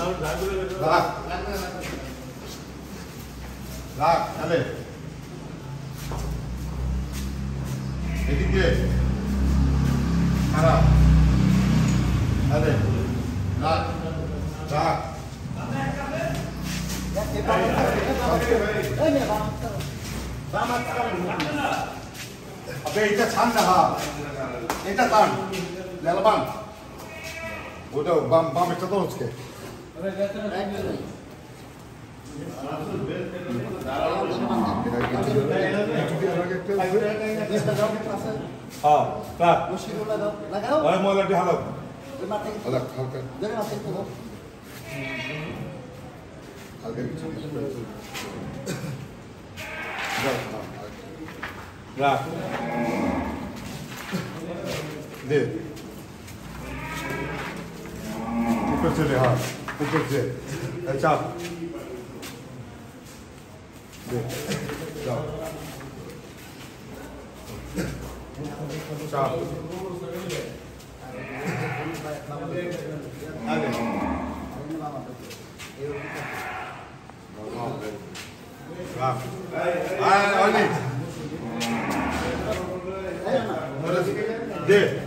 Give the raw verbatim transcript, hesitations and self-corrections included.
রাখ রাখ চলে এদিকে খারাপ চলে রাখ রাখ अबे इतना छान रहा इतना तान ललबान वो तो बम बम इतना तो उसके हाँ क्या लगाओ और मोला ढालो अलग हल्का राख दे ऊपर से ले हाँ ऊपर से अच्छा दे जाओ चाप आगे राख आए ऑली दे